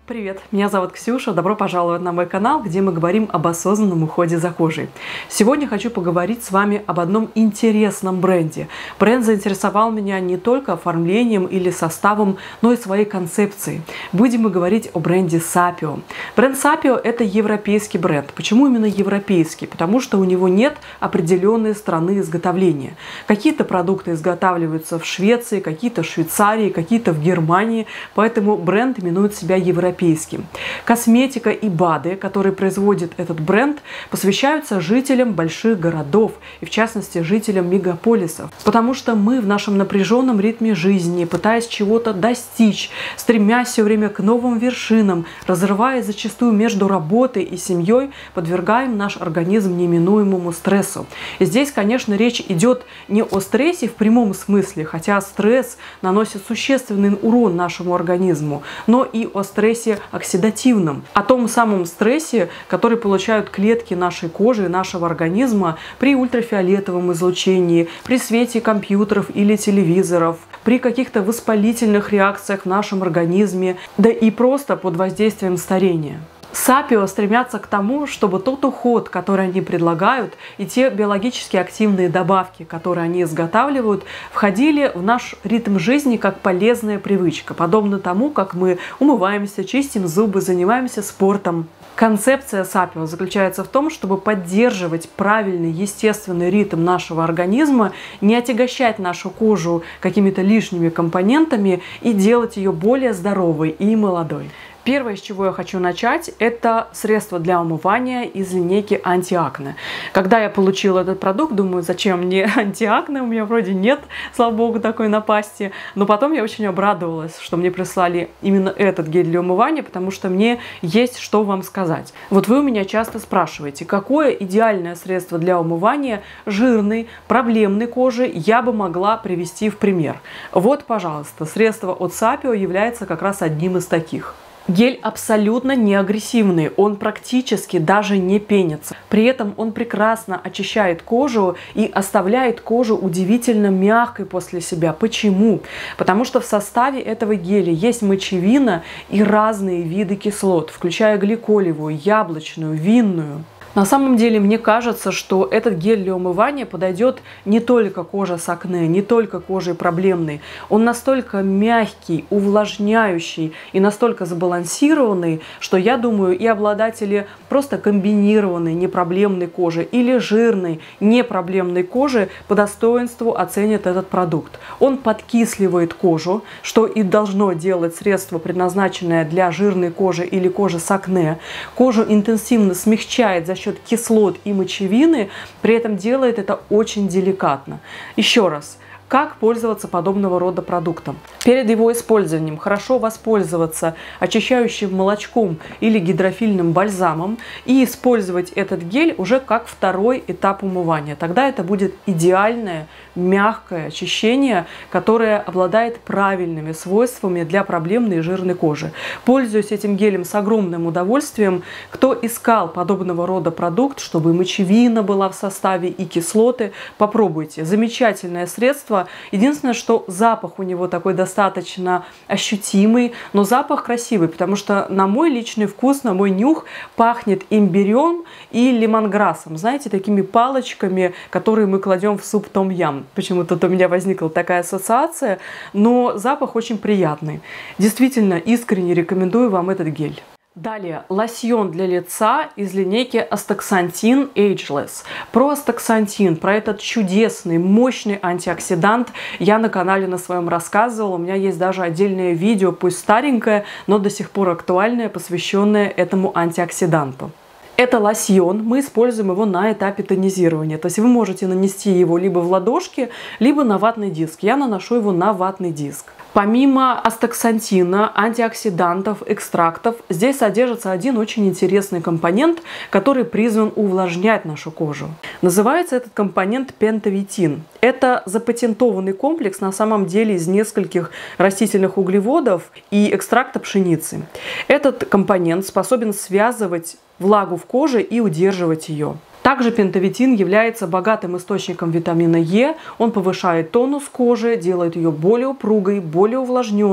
Привет, меня зовут Ксюша, добро пожаловать на мой канал, где мы говорим об осознанном уходе за кожей. Сегодня хочу поговорить с вами об одном интересном бренде. Бренд заинтересовал меня не только оформлением или составом, но и своей концепцией. Будем мы говорить о бренде Sapio. Бренд Sapio – это европейский бренд. Почему именно европейский? Потому что у него нет определенной страны изготовления. Какие-то продукты изготавливаются в Швеции, какие-то в Швейцарии, какие-то в Германии, поэтому бренд именует себя европейским. Косметика и БАДы, которые производит этот бренд, посвящаются жителям больших городов и, в частности, жителям мегаполисов. Потому что мы в нашем напряженном ритме жизни, пытаясь чего-то достичь, стремясь все время к новым вершинам, разрываясь зачастую между работой и семьей, подвергаем наш организм неминуемому стрессу. И здесь, конечно, речь идет не о стрессе в прямом смысле, хотя стресс наносит существенный урон нашему организму, но и о стрессе оксидативном, о том самом стрессе, который получают клетки нашей кожи и нашего организма при ультрафиолетовом излучении, при свете компьютеров или телевизоров, при каких-то воспалительных реакциях в нашем организме, да и просто под воздействием старения. Sapio стремятся к тому, чтобы тот уход, который они предлагают, и те биологически активные добавки, которые они изготавливают, входили в наш ритм жизни как полезная привычка, подобно тому, как мы умываемся, чистим зубы, занимаемся спортом. Концепция Sapio заключается в том, чтобы поддерживать правильный, естественный ритм нашего организма, не отягощать нашу кожу какими-то лишними компонентами и делать ее более здоровой и молодой. Первое, с чего я хочу начать, это средство для умывания из линейки антиакне. Когда я получила этот продукт, думаю, зачем мне антиакне, у меня вроде нет, слава богу, такой напасти. Но потом я очень обрадовалась, что мне прислали именно этот гель для умывания, потому что мне есть что вам сказать. Вот вы у меня часто спрашиваете, какое идеальное средство для умывания жирной, проблемной кожи я бы могла привести в пример. Вот, пожалуйста, средство от Sapio является как раз одним из таких. Гель абсолютно не агрессивный, он практически даже не пенится. При этом он прекрасно очищает кожу и оставляет кожу удивительно мягкой после себя. Почему? Потому что в составе этого геля есть мочевина и разные виды кислот, включая гликолевую, яблочную, винную. На самом деле, мне кажется, что этот гель для умывания подойдет не только коже с акне, не только коже проблемной. Он настолько мягкий, увлажняющий и настолько сбалансированный, что я думаю, и обладатели просто комбинированной непроблемной кожи или жирной непроблемной кожи по достоинству оценят этот продукт. Он подкисливает кожу, что и должно делать средство, предназначенное для жирной кожи или кожи с акне. Кожу интенсивно смягчает за счет кислот и мочевины, при этом делает это очень деликатно. Еще раз. Как пользоваться подобного рода продуктом? Перед его использованием хорошо воспользоваться очищающим молочком или гидрофильным бальзамом и использовать этот гель уже как второй этап умывания. Тогда это будет идеальное, мягкое очищение, которое обладает правильными свойствами для проблемной и жирной кожи. Пользуюсь этим гелем с огромным удовольствием. Кто искал подобного рода продукт, чтобы мочевина была в составе и кислоты, попробуйте. Замечательное средство. Единственное, что запах у него такой достаточно ощутимый, но запах красивый, потому что на мой личный вкус, на мой нюх пахнет имбирем и лемонграссом. Знаете, такими палочками, которые мы кладем в суп том-ям. Почему-то у меня возникла такая ассоциация, но запах очень приятный. Действительно, искренне рекомендую вам этот гель. Далее, лосьон для лица из линейки Astaxanthin Ageless. Про Astaxanthin, про этот чудесный, мощный антиоксидант я на канале на своем рассказывала. У меня есть даже отдельное видео, пусть старенькое, но до сих пор актуальное, посвященное этому антиоксиданту. Это лосьон, мы используем его на этапе тонизирования. То есть вы можете нанести его либо в ладошки, либо на ватный диск. Я наношу его на ватный диск. Помимо астаксантина, антиоксидантов, экстрактов, здесь содержится один очень интересный компонент, который призван увлажнять нашу кожу. Называется этот компонент пентавитин. Это запатентованный комплекс на самом деле из нескольких растительных углеводов и экстракта пшеницы. Этот компонент способен связывать влагу в коже и удерживать ее. Также пентавитин является богатым источником витамина Е. Он повышает тонус кожи, делает ее более упругой, более увлажненной.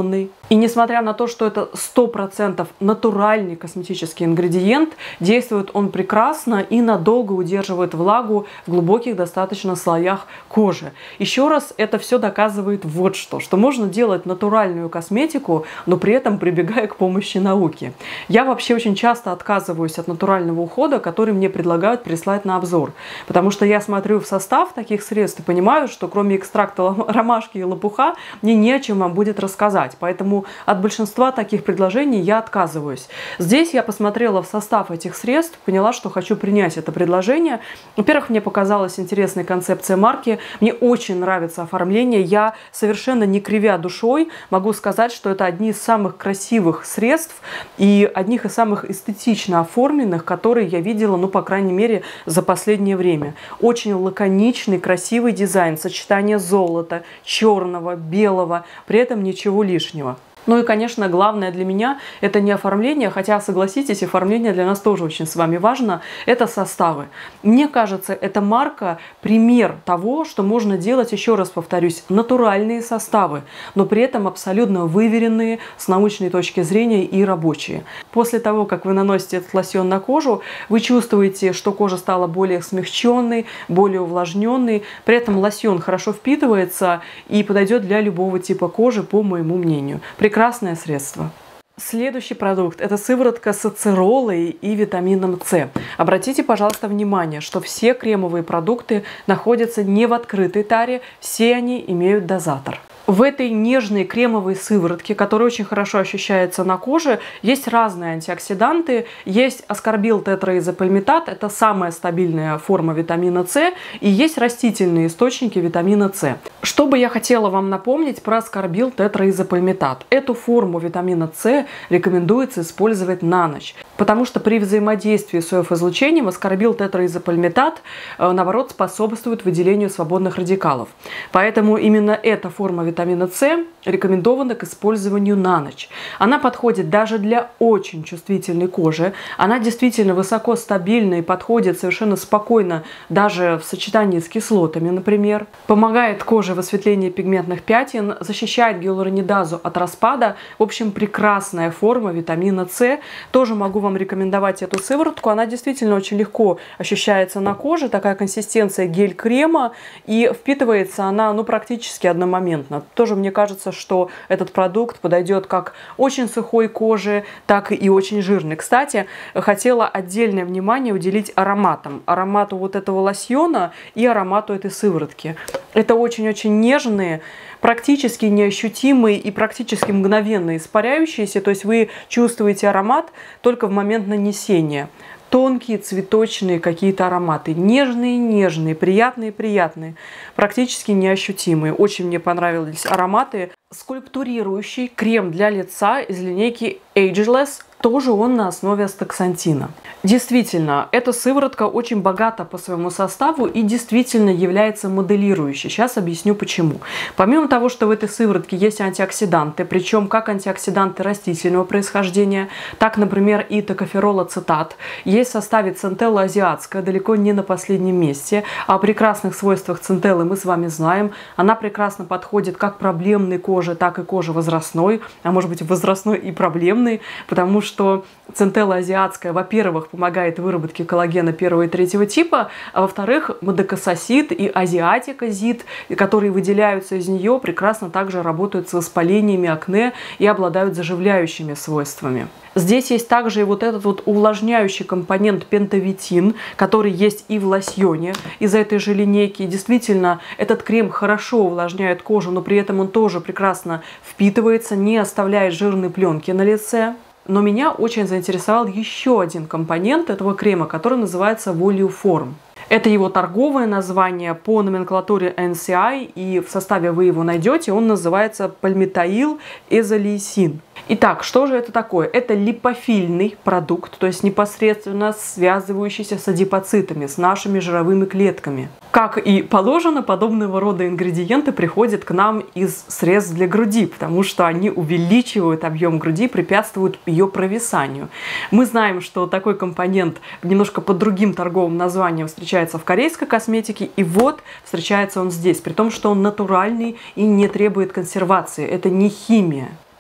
И несмотря на то, что это 100% натуральный косметический ингредиент, действует он прекрасно и надолго удерживает влагу в глубоких достаточно слоях кожи. Еще раз, это все доказывает вот что можно делать натуральную косметику, но при этом прибегая к помощи науки. Я вообще очень часто отказываюсь от натурального ухода, который мне предлагают прислать на обзор, потому что я смотрю в состав таких средств и понимаю, что кроме экстракта ромашки и лопуха мне не о чем вам будет рассказать. Поэтому от большинства таких предложений я отказываюсь. Здесь я посмотрела в состав этих средств, поняла, что хочу принять это предложение. Во-первых, мне показалась интересная концепция марки. Мне очень нравится оформление. Я, совершенно не кривя душой, могу сказать, что это одни из самых красивых средств и одних из самых эстетично оформленных, которые я видела, ну, по крайней мере, за последнее время. Очень лаконичный, красивый дизайн, сочетание золота, черного, белого, при этом ничего лишнего. Ну и, конечно, главное для меня это не оформление, хотя, согласитесь, оформление для нас тоже очень с вами важно, это составы. Мне кажется, эта марка пример того, что можно делать, еще раз повторюсь, натуральные составы, но при этом абсолютно выверенные с научной точки зрения и рабочие. После того, как вы наносите этот лосьон на кожу, вы чувствуете, что кожа стала более смягченной, более увлажненной, при этом лосьон хорошо впитывается и подойдет для любого типа кожи, по моему мнению. Прекрасное средство. Следующий продукт – это сыворотка с ацеролой и витамином С. Обратите, пожалуйста, внимание, что все кремовые продукты находятся не в открытой таре, все они имеют дозатор. В этой нежной кремовой сыворотке, которая очень хорошо ощущается на коже, есть разные антиоксиданты. Есть аскорбил-тетраизопальмитат, это самая стабильная форма витамина С, и есть растительные источники витамина С. Что бы я хотела вам напомнить про аскорбил-тетраизопальмитат? Эту форму витамина С рекомендуется использовать на ночь, потому что при взаимодействии с УФ-излучением аскорбил-тетраизопальмитат, наоборот, способствует выделению свободных радикалов. Поэтому именно эта форма витамина С рекомендована к использованию на ночь. Она подходит даже для очень чувствительной кожи. Она действительно высоко стабильна и подходит совершенно спокойно даже в сочетании с кислотами, например. Помогает коже в осветлении пигментных пятен, защищает гиалуронидазу от распада. В общем, прекрасная форма витамина С. Тоже могу вам рекомендовать эту сыворотку. Она действительно очень легко ощущается на коже. Такая консистенция гель-крема. И впитывается она, ну, практически одномоментно. Тоже мне кажется, что этот продукт подойдет как очень сухой коже, так и очень жирной. Кстати, хотела отдельное внимание уделить ароматам. Аромату вот этого лосьона и аромату этой сыворотки. Это очень-очень нежные, практически неощутимые и практически мгновенно испаряющиеся. То есть вы чувствуете аромат только в момент нанесения. Тонкие, цветочные какие-то ароматы. Нежные, приятные, практически неощутимые. Очень мне понравились ароматы. Скульптурирующий крем для лица из линейки Ageless. Тоже он на основе астаксантина. Действительно, эта сыворотка очень богата по своему составу и действительно является моделирующей. Сейчас объясню почему. Помимо того, что в этой сыворотке есть антиоксиданты, причем как антиоксиданты растительного происхождения, так, например, и токоферол-ацетат. Есть в составе центелла азиатская, далеко не на последнем месте. О прекрасных свойствах центеллы мы с вами знаем. Она прекрасно подходит как проблемной коже, так и коже возрастной, а может быть возрастной и проблемной, потому что центелла азиатская, во-первых, помогает в выработке коллагена 1 и 3 типа, а во-вторых, модекасасид и азиатикозид, которые выделяются из нее, прекрасно также работают с воспалениями, акне и обладают заживляющими свойствами. Здесь есть также и вот этот вот увлажняющий компонент пентавитин, который есть и в лосьоне из этой же линейки. И действительно, этот крем хорошо увлажняет кожу, но при этом он тоже прекрасно впитывается, не оставляет жирной пленки на лице. Но меня очень заинтересовал еще один компонент этого крема, который называется Voluform. Это его торговое название по номенклатуре NCI, и в составе вы его найдете. Он называется пальмитоил эзолейсин. Итак, что же это такое? Это липофильный продукт, то есть непосредственно связывающийся с адипоцитами, с нашими жировыми клетками. Как и положено, подобного рода ингредиенты приходят к нам из средств для груди, потому что они увеличивают объем груди, препятствуют ее провисанию. Мы знаем, что такой компонент немножко под другим торговым названием встречается в корейской косметике, и вот встречается он здесь, при том, что он натуральный и не требует консервации. Это не химия.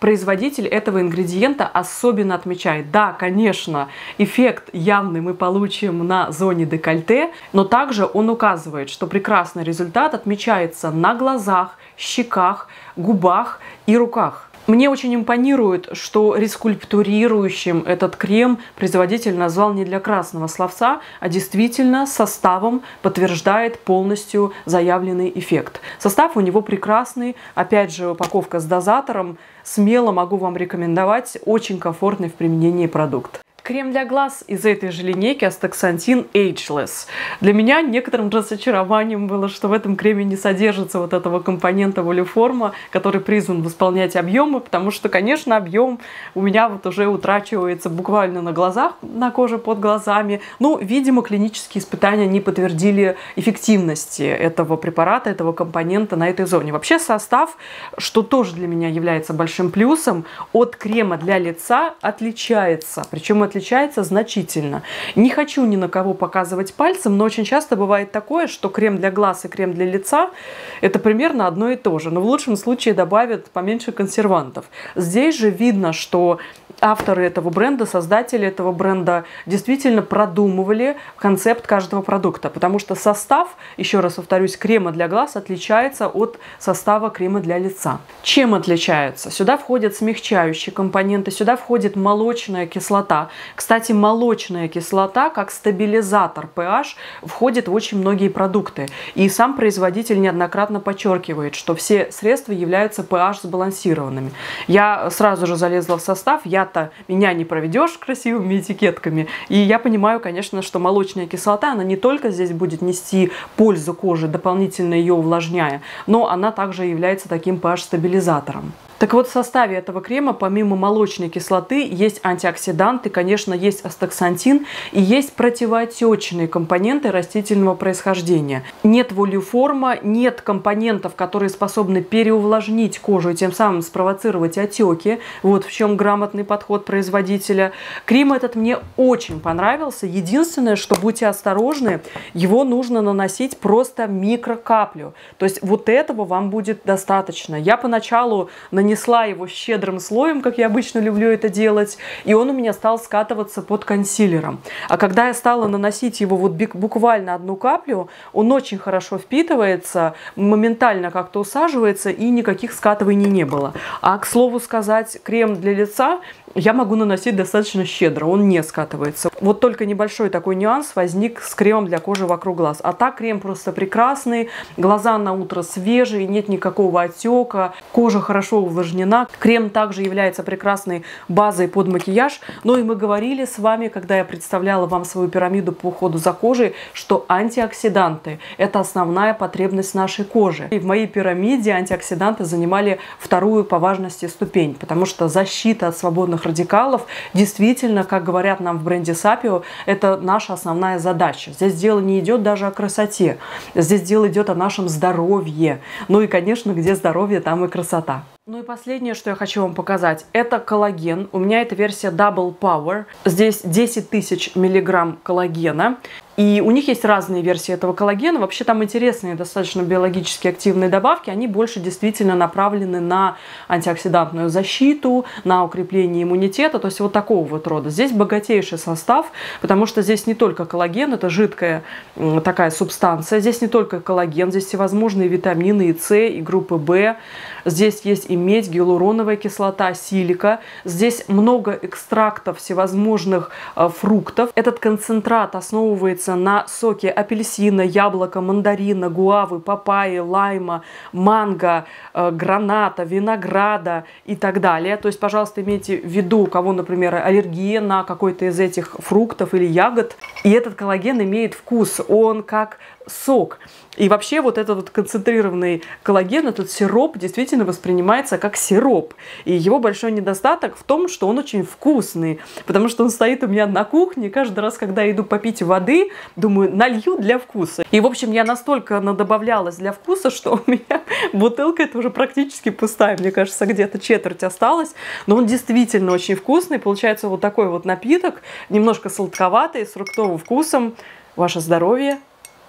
производитель этого ингредиента особенно отмечает. Да, конечно, эффект явный мы получим на зоне декольте, но также он указывает, что прекрасный результат отмечается на глазах, щеках, губах и руках. Мне очень импонирует, что рескульптурирующим этот крем производитель назвал не для красного словца, а действительно составом подтверждает полностью заявленный эффект. Состав у него прекрасный, опять же упаковка с дозатором, смело могу вам рекомендовать, очень комфортный в применении продукт. Крем для глаз из этой же линейки Astaxanthin Ageless. Для меня некоторым разочарованием было, что в этом креме не содержится вот этого компонента волюформа, который призван восполнять объемы, потому что, конечно, объем у меня вот уже утрачивается буквально на глазах, на коже под глазами. Ну, видимо, клинические испытания не подтвердили эффективности этого препарата, этого компонента на этой зоне. Вообще состав, что тоже для меня является большим плюсом, от крема для лица отличается. Причем отличается значительно. Не хочу ни на кого показывать пальцем, но очень часто бывает такое, что крем для глаз и крем для лица это примерно одно и то же, но в лучшем случае добавят поменьше консервантов. Здесь же видно, что авторы этого бренда, создатели этого бренда действительно продумывали концепт каждого продукта, потому что состав, еще раз повторюсь, крема для глаз отличается от состава крема для лица. Чем отличается? Сюда входят смягчающие компоненты, сюда входит молочная кислота. Кстати, молочная кислота, как стабилизатор pH, входит в очень многие продукты. И сам производитель неоднократно подчеркивает, что все средства являются pH сбалансированными. Я сразу же залезла в состав, меня не проведешь красивыми этикетками. И я понимаю, конечно, что молочная кислота, она не только здесь будет нести пользу коже, дополнительно ее увлажняя, но она также является таким pH-стабилизатором. Так вот, в составе этого крема, помимо молочной кислоты, есть антиоксиданты, конечно, есть астаксантин и есть противоотечные компоненты растительного происхождения. Нет волюформа, нет компонентов, которые способны переувлажнить кожу и тем самым спровоцировать отеки. Вот в чем грамотный подход производителя. Крем этот мне очень понравился. Единственное, что будьте осторожны, его нужно наносить просто микрокаплю. То есть вот этого вам будет достаточно. Я поначалу нанесла его щедрым слоем, как я обычно люблю это делать, и он у меня стал скатываться под консилером. А когда я стала наносить его вот буквально одну каплю, он очень хорошо впитывается, моментально как-то усаживается, и никаких скатываний не было. А, к слову сказать, крем для лица я могу наносить достаточно щедро, он не скатывается. Вот только небольшой такой нюанс возник с кремом для кожи вокруг глаз. А так крем просто прекрасный, глаза на утро свежие, нет никакого отека, кожа хорошо увлажнена. Крем также является прекрасной базой под макияж. Но и мы говорили с вами, когда я представляла вам свою пирамиду по уходу за кожей, что антиоксиданты – это основная потребность нашей кожи. И в моей пирамиде антиоксиданты занимали вторую по важности ступень, потому что защита от свободных радикалов действительно, как говорят нам в бренде Sapio, это наша основная задача. Здесь дело не идет даже о красоте, здесь дело идет о нашем здоровье. Ну и, конечно, где здоровье, там и красота. Ну и последнее, что я хочу вам показать, это коллаген. У меня это версия Double Power. Здесь 10 тысяч миллиграмм коллагена. И у них есть разные версии этого коллагена. Вообще там интересные, достаточно биологически активные добавки. Они больше действительно направлены на антиоксидантную защиту, на укрепление иммунитета. То есть вот такого вот рода. Здесь богатейший состав, потому что здесь не только коллаген, это жидкая такая субстанция. Здесь не только коллаген, здесь всевозможные витамины и С, и группы В. Здесь есть и медь, гиалуроновая кислота, силика. Здесь много экстрактов всевозможных фруктов. Этот концентрат основывается на соке апельсина, яблока, мандарина, гуавы, папайи, лайма, манго, граната, винограда и так далее. То есть, пожалуйста, имейте в виду, у кого, например, аллергия на какой-то из этих фруктов или ягод. И этот коллаген имеет вкус, он как сок. И вообще вот этот вот концентрированный коллаген, этот сироп действительно воспринимается как сироп. И его большой недостаток в том, что он очень вкусный, потому что он стоит у меня на кухне. Каждый раз, когда я иду попить воды, думаю, налью для вкуса. И, в общем, я настолько надобавлялась для вкуса, что у меня бутылка это уже практически пустая. Мне кажется, где-то четверть осталась. Но он действительно очень вкусный. Получается вот такой вот напиток, немножко сладковатый, с фруктовым вкусом. Ваше здоровье!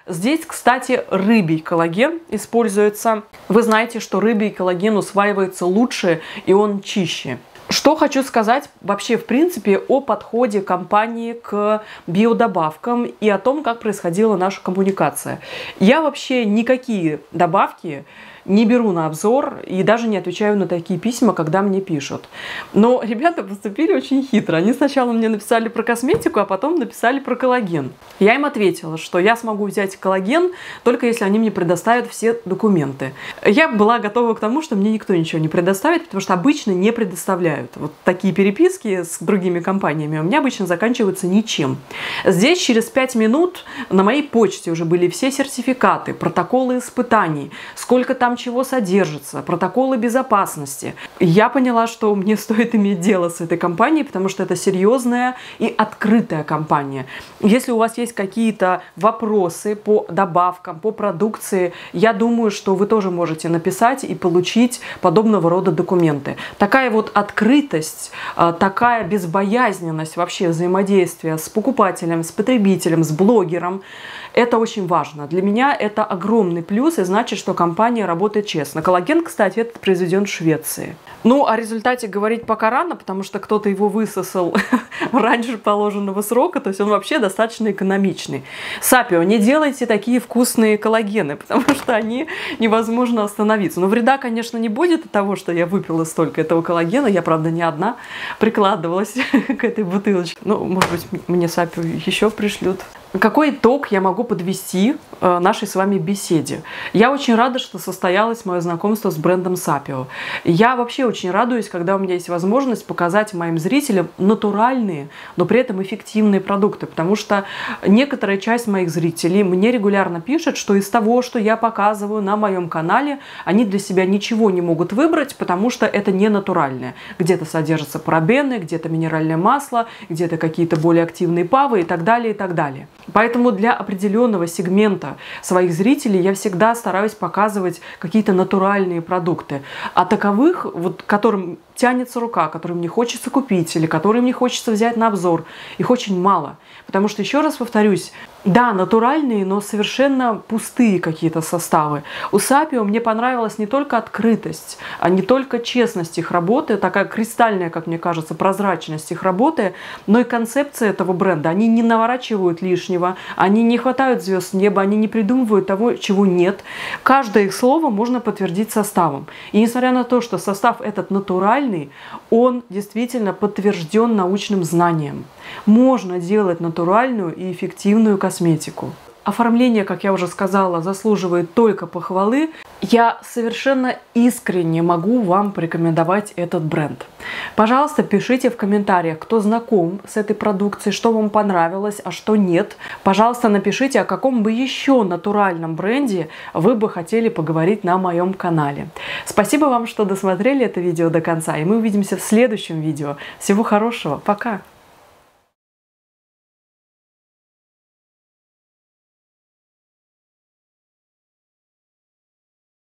Здесь, кстати, рыбий коллаген используется. Вы знаете, что рыбий коллаген усваивается лучше и он чище. Что хочу сказать вообще, в принципе, о подходе компании к биодобавкам и о том, как происходила наша коммуникация. Я вообще никакие добавки не беру на обзор и даже не отвечаю на такие письма, когда мне пишут. Но ребята поступили очень хитро. Они сначала мне написали про косметику, а потом написали про коллаген. Я им ответила, что я смогу взять коллаген, только если они мне предоставят все документы. Я была готова к тому, что мне никто ничего не предоставит, потому что обычно не предоставляют. Вот такие переписки с другими компаниями у меня обычно заканчиваются ничем. Здесь через 5 минут на моей почте уже были все сертификаты, протоколы испытаний, сколько там чего содержится, протоколы безопасности. Я поняла, что мне стоит иметь дело с этой компанией, потому что это серьезная и открытая компания. Если у вас есть какие-то вопросы по добавкам, по продукции, я думаю, что вы тоже можете написать и получить подобного рода документы. Такая вот открытость, такая безбоязненность вообще взаимодействия с покупателем, с потребителем, с блогером, это очень важно. Для меня это огромный плюс и значит, что компания работает честно. Коллаген, кстати, этот произведен в Швеции. Ну, о результате говорить пока рано, потому что кто-то его высосал раньше положенного срока, то есть он вообще достаточно экономичный. Сапио, не делайте такие вкусные коллагены, потому что они невозможно остановиться. Но вреда, конечно, не будет от того, что я выпила столько этого коллагена. Я, правда, не одна прикладывалась к этой бутылочке. Ну, может быть, мне Сапио еще пришлют. Какой итог я могу подвести нашей с вами беседе? Я очень рада, что состоялось мое знакомство с брендом Сапио. Я вообще очень радуюсь, когда у меня есть возможность показать моим зрителям натуральные, но при этом эффективные продукты, потому что некоторая часть моих зрителей мне регулярно пишет, что из того, что я показываю на моем канале, они для себя ничего не могут выбрать, потому что это не натуральное. Где-то содержатся парабены, где-то минеральное масло, где-то какие-то более активные ПАВы и так далее, и так далее. Поэтому для определенного сегмента своих зрителей я всегда стараюсь показывать какие-то натуральные продукты. А таковых, вот, которым тянется рука, которым мне хочется купить или которые мне хочется взять на обзор, их очень мало. Потому что, еще раз повторюсь, да, натуральные, но совершенно пустые какие-то составы. У Сапио мне понравилась не только открытость, а не только честность их работы, такая кристальная, как мне кажется, прозрачность их работы, но и концепция этого бренда. Они не наворачивают лишнего, они не хватают звезд с неба, они не придумывают того, чего нет. Каждое их слово можно подтвердить составом. И несмотря на то, что состав этот натуральный, он действительно подтвержден научным знанием. Можно делать натуральную и эффективную косметику. Оформление, как я уже сказала, заслуживает только похвалы. Я совершенно искренне могу вам порекомендовать этот бренд. Пожалуйста, пишите в комментариях, кто знаком с этой продукцией, что вам понравилось, а что нет. Пожалуйста, напишите, о каком бы еще натуральном бренде вы бы хотели поговорить на моем канале. Спасибо вам, что досмотрели это видео до конца, и мы увидимся в следующем видео. Всего хорошего, пока!